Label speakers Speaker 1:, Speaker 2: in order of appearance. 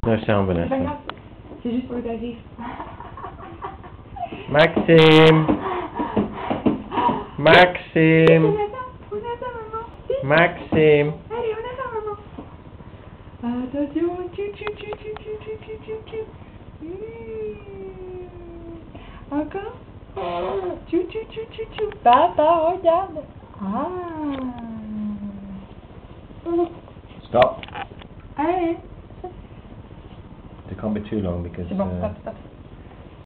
Speaker 1: No sound,
Speaker 2: C'est pas
Speaker 1: Vanessa.
Speaker 2: grave, c'est juste pour le tarif.
Speaker 1: Maxime. Maxime.
Speaker 2: On attend, maman.
Speaker 1: Maxime.
Speaker 2: Allez, on attend, maman. Attention, tchou tchou tchou tchou tchou tchou tchou tchou tchou. Encore. Tchou tchou tchou tchou tchou. Papa, regarde.
Speaker 1: Stop.
Speaker 2: Allez.
Speaker 1: It can't be too long because.
Speaker 2: C'est bon, stop, stop.